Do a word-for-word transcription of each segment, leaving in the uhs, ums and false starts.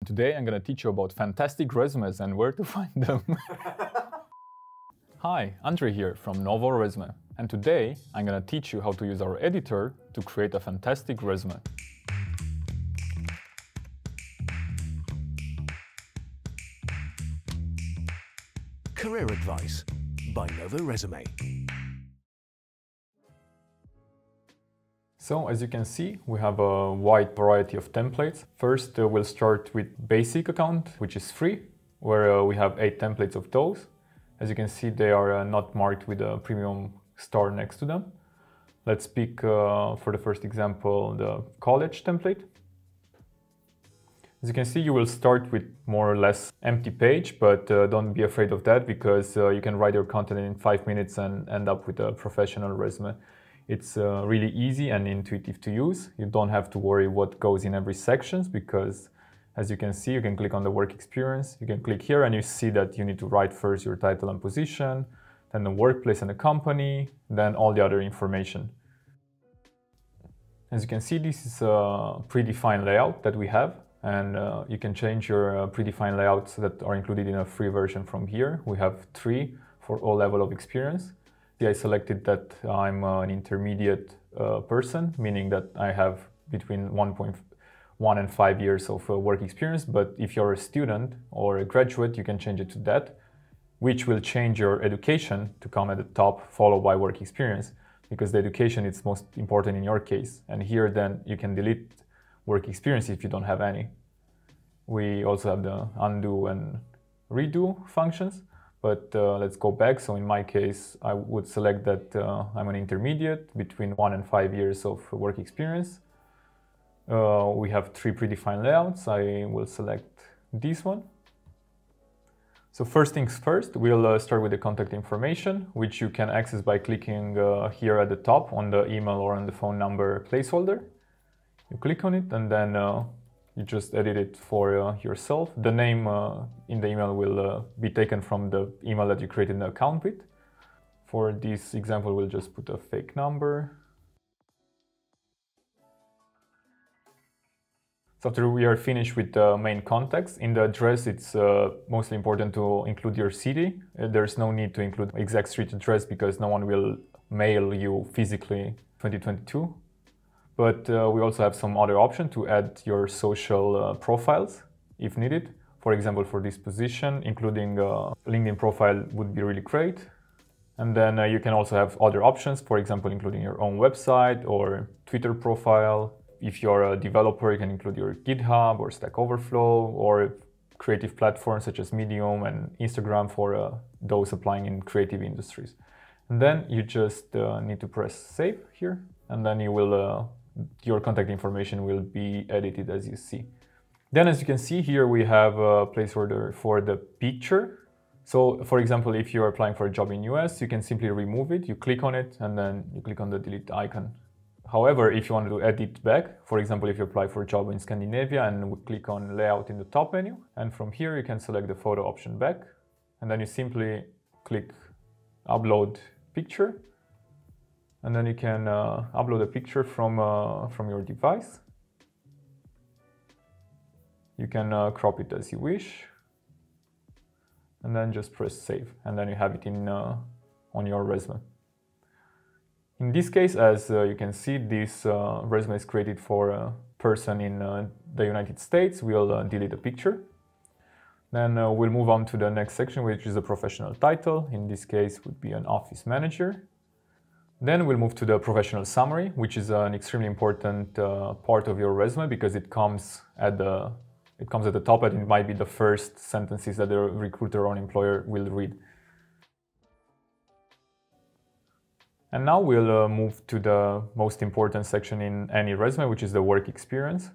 Today I'm going to teach you about fantastic resumes and where to find them. Hi, Andre here from Novorésumé, and today I'm going to teach you how to use our editor to create a fantastic resume. Career Advice by Novorésumé. So, as you can see, we have a wide variety of templates. First, uh, we'll start with Basic account, which is free, where uh, we have eight templates of those. As you can see, they are uh, not marked with a premium star next to them. Let's pick, uh, for the first example, the college template. As you can see, you will start with more or less empty page, but uh, don't be afraid of that, because uh, you can write your content in five minutes and end up with a professional resume. It's uh, really easy and intuitive to use. You don't have to worry what goes in every section, because as you can see, you can click on the work experience. You can click here and you see that you need to write first your title and position, then the workplace and the company, then all the other information. As you can see, this is a predefined layout that we have, and uh, you can change your uh, predefined layouts that are included in a free version from here. We have three for all level of experience. I selected that I'm uh, an intermediate uh, person, meaning that I have between one point one and five years of uh, work experience. But if you're a student or a graduate, you can change it to that, which will change your education to come at the top, followed by work experience, because the education is most important in your case. And here then you can delete work experience if you don't have any. We also have the undo and redo functions. But uh, let's go back. So in my case, I would select that uh, I'm an intermediate between one and five years of work experience. Uh, we have three predefined layouts. I will select this one. So first things first, we'll uh, start with the contact information, which you can access by clicking uh, here at the top on the email or on the phone number placeholder. You click on it and then uh, you just edit it for uh, yourself. The name uh, in the email will uh, be taken from the email that you created the account with. For this example, we'll just put a fake number. So after we are finished with the main contacts, in the address, it's uh, mostly important to include your city. Uh, there's no need to include exact street address because no one will mail you physically twenty twenty-two. But uh, we also have some other option to add your social uh, profiles if needed. For example, for this position, including a LinkedIn profile would be really great. And then uh, you can also have other options, for example, including your own website or Twitter profile. If you're a developer, you can include your GitHub or Stack Overflow, or creative platforms such as Medium and Instagram for uh, those applying in creative industries. And then you just uh, need to press save here, and then you will uh, your contact information will be edited as you see. Then, as you can see here, we have a placeholder for the picture. So for example, if you're applying for a job in U S, you can simply remove it. You click on it and then you click on the delete icon. However, if you want to edit back, for example, if you apply for a job in Scandinavia and we click on layout in the top menu, and from here you can select the photo option back, and then you simply click upload picture. And then you can uh, upload a picture from, uh, from your device. You can uh, crop it as you wish. And then just press save. And then you have it in, uh, on your resume. In this case, as uh, you can see, this uh, resume is created for a person in uh, the United States. We'll uh, delete the picture. Then uh, we'll move on to the next section, which is a professional title. In this case, would be an office manager. Then we'll move to the professional summary, which is an extremely important uh, part of your resume because it comes at the it comes at the top, and it might be the first sentences that the recruiter or employer will read. And now we'll uh, move to the most important section in any resume, which is the work experience.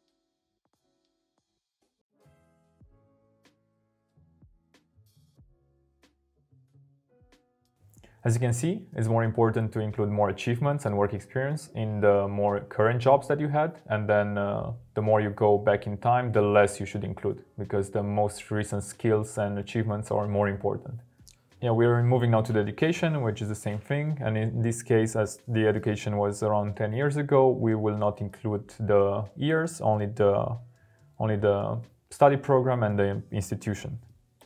As you can see, it's more important to include more achievements and work experience in the more current jobs that you had. And then uh, the more you go back in time, the less you should include, because the most recent skills and achievements are more important. Yeah, we're moving now to the education, which is the same thing. And in this case, as the education was around ten years ago, we will not include the years, only the, only the study program and the institution.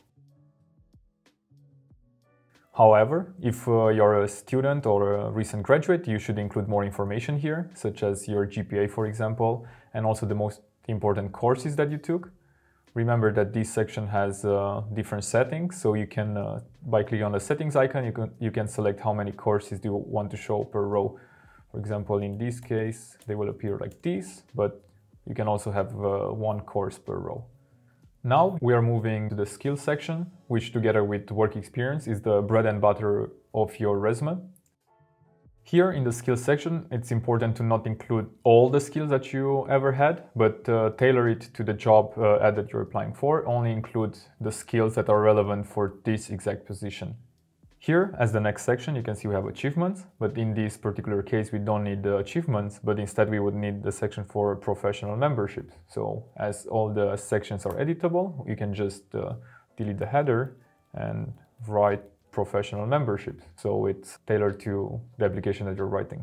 However, if uh, you're a student or a recent graduate, you should include more information here, such as your G P A, for example, and also the most important courses that you took. Remember that this section has uh, different settings, so you can, uh, by clicking on the settings icon, you can, you can select how many courses do you want to show per row. For example, in this case, they will appear like this, but you can also have uh, one course per row. Now we are moving to the skills section, which together with work experience is the bread and butter of your resume. Here in the skills section, it's important to not include all the skills that you ever had, but uh, tailor it to the job uh, ad that you're applying for. Only include the skills that are relevant for this exact position. Here, as the next section, you can see we have achievements, but in this particular case, we don't need the achievements, but instead we would need the section for professional memberships. So as all the sections are editable, you can just uh, delete the header and write professional memberships. So it's tailored to the application that you're writing.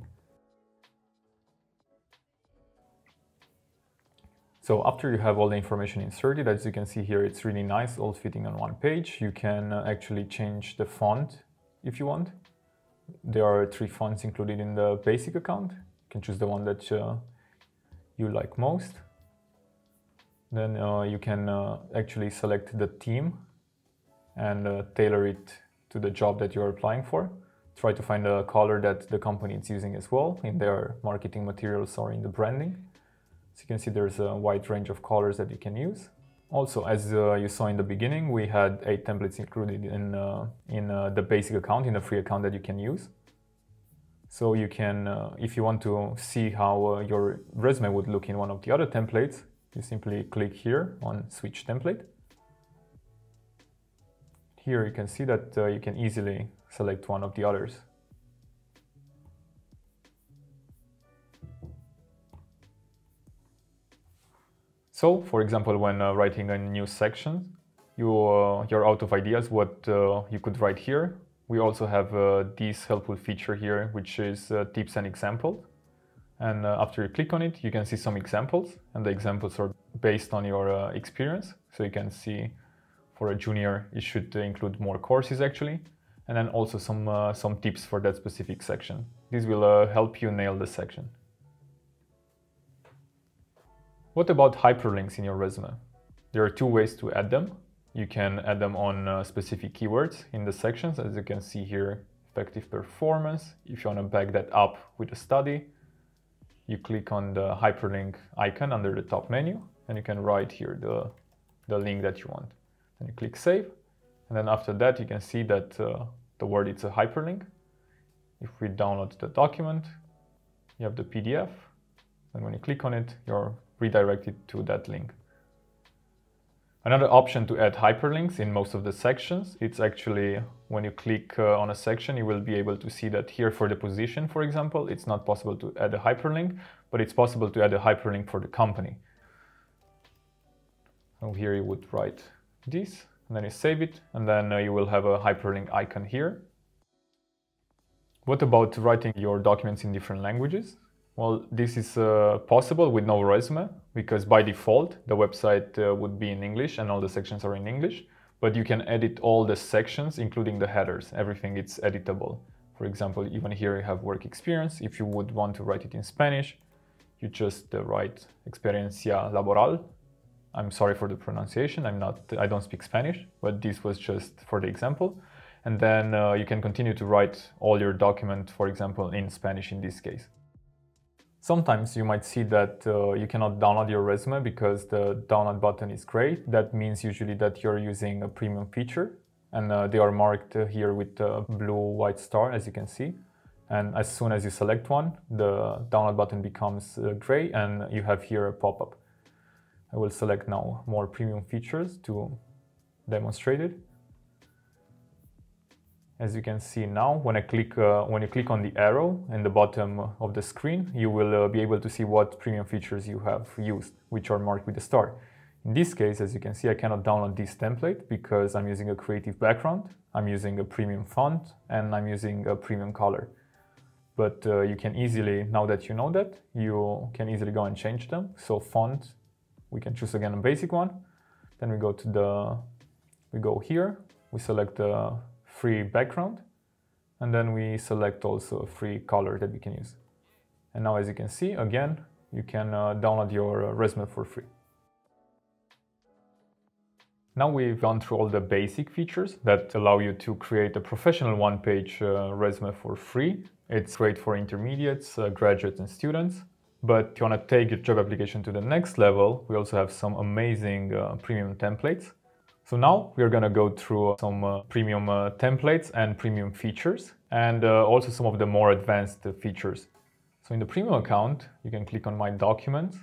So after you have all the information inserted, as you can see here, it's really nice, all fitting on one page. You can uh, actually change the font if you want. There are three fonts included in the basic account. You can choose the one that uh, you like most. Then uh, you can uh, actually select the theme and uh, tailor it to the job that you're applying for. Try to find a color that the company is using as well in their marketing materials or in the branding. So you can see there's a wide range of colors that you can use. Also, as uh, you saw in the beginning, we had eight templates included in, uh, in uh, the basic account, in the free account that you can use. So you can, uh, if you want to see how uh, your resume would look in one of the other templates, you simply click here on Switch Template. Here you can see that uh, you can easily select one of the others. So, for example, when uh, writing a new section, you, uh, you're out of ideas what uh, you could write here. We also have uh, this helpful feature here, which is uh, tips and examples. And uh, after you click on it, you can see some examples, and the examples are based on your uh, experience. So you can see for a junior, it should include more courses actually, and then also some, uh, some tips for that specific section. This will uh, help you nail the section. What about hyperlinks in your resume? There are two ways to add them. You can add them on uh, specific keywords in the sections, as you can see here, effective performance. If you want to back that up with a study, you click on the hyperlink icon under the top menu, and you can write here the, the link that you want. Then you click save, and then after that you can see that uh, the word is a hyperlink. If we download the document, you have the P D F, and when you click on it, you're redirected to that link. Another option to add hyperlinks in most of the sections, it's actually when you click uh, on a section, you will be able to see that here for the position, for example, it's not possible to add a hyperlink, but it's possible to add a hyperlink for the company. So here you would write this, and then you save it, and then uh, you will have a hyperlink icon here. What about writing your documents in different languages? Well, this is uh, possible with Novorésumé, because by default, the website uh, would be in English and all the sections are in English, but you can edit all the sections, including the headers. Everything is editable. For example, even here you have work experience. If you would want to write it in Spanish, you just uh, write experiencia laboral. I'm sorry for the pronunciation, I'm not, I don't speak Spanish, but this was just for the example. And then uh, you can continue to write all your document, for example, in Spanish in this case. Sometimes you might see that uh, you cannot download your resume because the download button is gray. That means usually that you're using a premium feature, and uh, they are marked uh, here with a blue white star, as you can see. And as soon as you select one, the download button becomes uh, gray, and you have here a pop-up. I will select now more premium features to demonstrate it. As you can see now, when I click, uh, when you click on the arrow in the bottom of the screen, you will uh, be able to see what premium features you have used, which are marked with a star. In this case, as you can see, I cannot download this template because I'm using a creative background, I'm using a premium font, and I'm using a premium color. But uh, you can easily, now that you know that, you can easily go and change them. So font, we can choose again a basic one. Then we go to the, we go here, we select the free background, and then we select also a free color that we can use. And now, as you can see, again, you can uh, download your uh, resume for free. Now we've gone through all the basic features that allow you to create a professional one-page uh, resume for free. It's great for intermediates, uh, graduates, and students. But if you want to take your job application to the next level, we also have some amazing uh, premium templates. So now we're going to go through some uh, premium uh, templates and premium features, and uh, also some of the more advanced uh, features. So in the premium account, you can click on My Documents.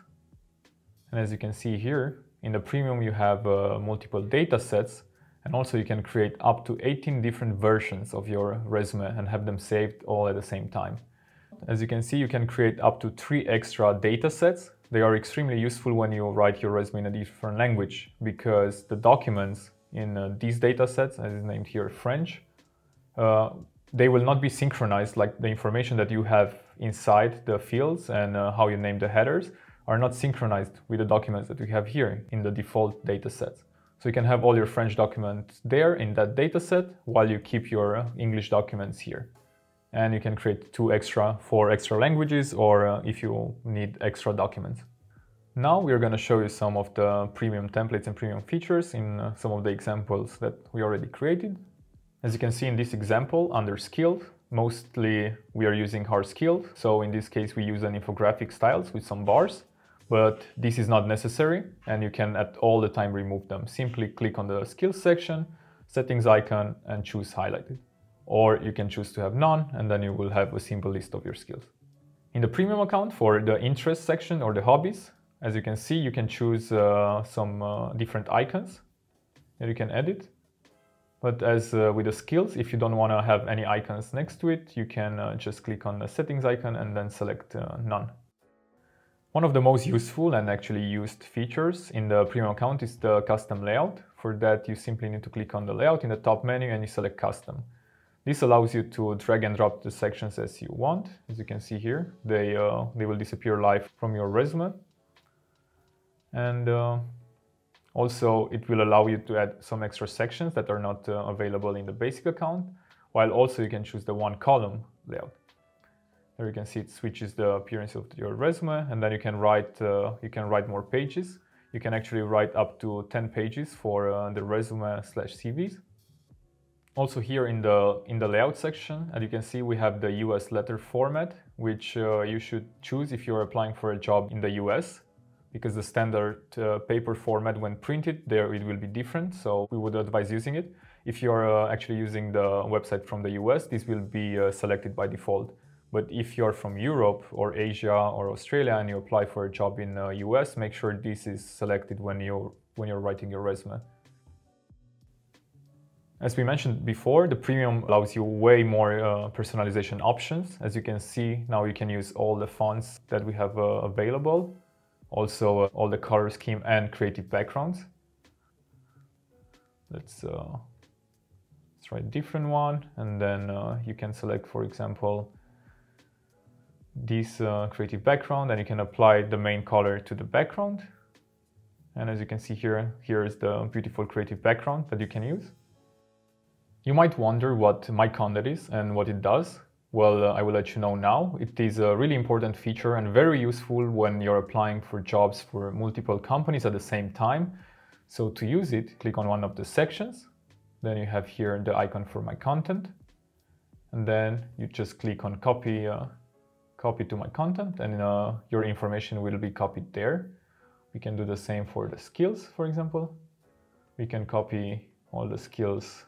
And as you can see here, in the premium you have uh, multiple data sets, and also you can create up to eighteen different versions of your resume and have them saved all at the same time. As you can see, you can create up to three extra data sets. They are extremely useful when you write your resume in a different language, because the documents in uh, these data sets, as is named here French, uh, they will not be synchronized, like the information that you have inside the fields and uh, how you name the headers are not synchronized with the documents that we have here in the default data sets. So you can have all your French documents there in that data set while you keep your uh, English documents here. And you can create two extra for extra languages, or uh, if you need extra documents. Now we're going to show you some of the premium templates and premium features in uh, some of the examples that we already created. As you can see in this example, under skilled, mostly we are using hard skilled. So in this case, we use an infographic styles with some bars, but this is not necessary, and you can at all the time remove them. Simply click on the skills section, settings icon, and choose highlighted. Or you can choose to have none, and then you will have a simple list of your skills. In the premium account, for the interest section or the hobbies, as you can see, you can choose uh, some uh, different icons that you can edit. But as uh, with the skills, if you don't want to have any icons next to it, you can uh, just click on the settings icon and then select uh, none. One of the most useful and actually used features in the premium account is the custom layout. For that, you simply need to click on the layout in the top menu and you select custom. This allows you to drag and drop the sections as you want. As you can see here, they, uh, they will disappear live from your resume. And uh, also it will allow you to add some extra sections that are not uh, available in the basic account, while also you can choose the one column layout. There you can see it switches the appearance of your resume, and then you can write, uh, you can write more pages. You can actually write up to ten pages for uh, the resume slash C Vs. Also here in the, in the layout section, as you can see, we have the U S letter format, which uh, you should choose if you're applying for a job in the U S, because the standard uh, paper format when printed, there it will be different, so we would advise using it. If you're uh, actually using the website from the U S, this will be uh, selected by default. But if you're from Europe or Asia or Australia and you apply for a job in the U S, make sure this is selected when you're, when you're writing your resume. As we mentioned before, the premium allows you way more uh, personalization options. As you can see, now you can use all the fonts that we have uh, available. Also, uh, all the color scheme and creative backgrounds. Let's, uh, let's try a different one. And then uh, you can select, for example, this uh, creative background, and you can apply the main color to the background. And as you can see here, here is the beautiful creative background that you can use. You might wonder what my content is and what it does. Well, uh, I will let you know now. It is a really important feature and very useful when you're applying for jobs for multiple companies at the same time. So to use it, click on one of the sections. Then you have here the icon for my content. And then you just click on copy, uh, copy to my content, and uh, your information will be copied there. We can do the same for the skills, for example. We can copy all the skills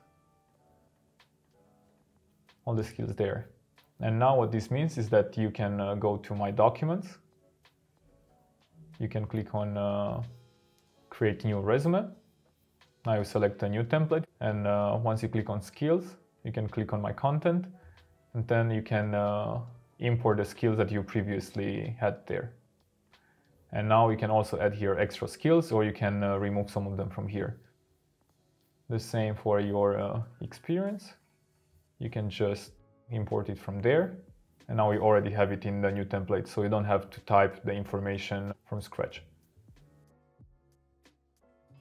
all the skills there. And now what this means is that you can uh, go to my documents. You can click on uh, create new resume. Now you select a new template, and uh, once you click on skills, you can click on my content, and then you can uh, import the skills that you previously had there. And now you can also add here extra skills, or you can uh, remove some of them from here. The same for your uh, experience. You can just import it from there, and now we already have it in the new template, so you don't have to type the information from scratch.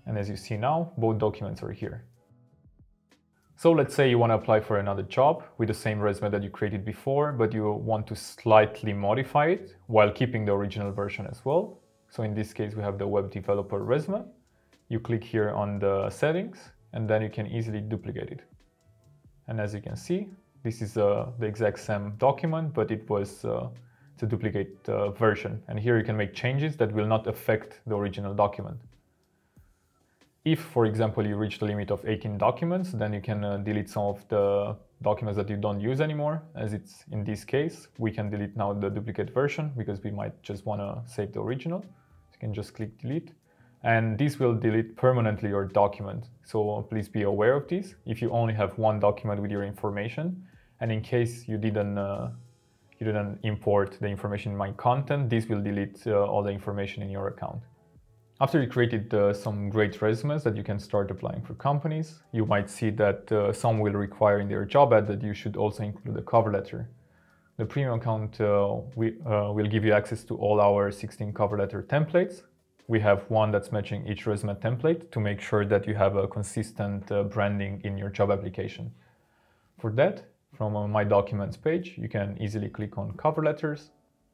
And as you see now, both documents are here. So let's say you want to apply for another job with the same resume that you created before, but you want to slightly modify it while keeping the original version as well. So in this case, we have the web developer resume. You click here on the settings, and then you can easily duplicate it. And as you can see, this is uh, the exact same document, but it was uh, the duplicate uh, version. And here you can make changes that will not affect the original document. If, for example, you reach the limit of eighteen documents, then you can uh, delete some of the documents that you don't use anymore. As it's in this case, we can delete now the duplicate version because we might just want to save the original. So you can just click delete. And this will delete permanently your document. So please be aware of this. If you only have one document with your information, and in case you didn't, uh, you didn't import the information in my content, this will delete uh, all the information in your account. After you created uh, some great resumes that you can start applying for companies, you might see that uh, some will require in their job ad that you should also include a cover letter. The premium account uh, we, uh, will give you access to all our sixteen cover letter templates. We have one that's matching each resume template to make sure that you have a consistent uh, branding in your job application. For that, from uh, my documents page, you can easily click on cover letters.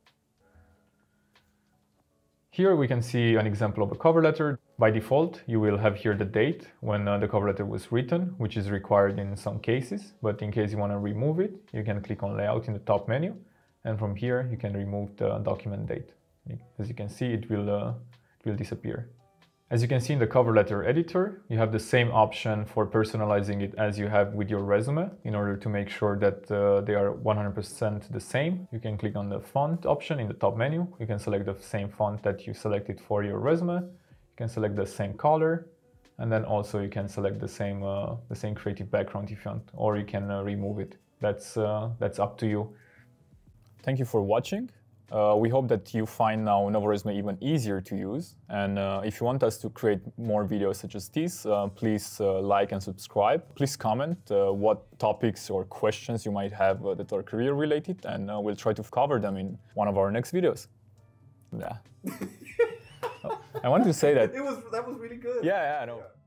Here we can see an example of a cover letter. By default, you will have here the date when uh, the cover letter was written, which is required in some cases. But in case you want to remove it, you can click on Layout in the top menu. And from here, you can remove the document date. As you can see, it will, uh, it will disappear. As you can see in the cover letter editor, you have the same option for personalizing it as you have with your resume in order to make sure that uh, they are one hundred percent the same. You can click on the font option in the top menu. You can select the same font that you selected for your resume. You can select the same color, and then also you can select the same, uh, the same creative background if you want, or you can uh, remove it. That's, uh, that's up to you. Thank you for watching. Uh, we hope that you find now Novorésumé even easier to use. And uh, if you want us to create more videos such as these, uh, please uh, like and subscribe. Please comment uh, what topics or questions you might have uh, that are career related, and uh, we'll try to cover them in one of our next videos. Yeah. I wanted to say that. It was, that was really good. Yeah, yeah, I know. Yeah.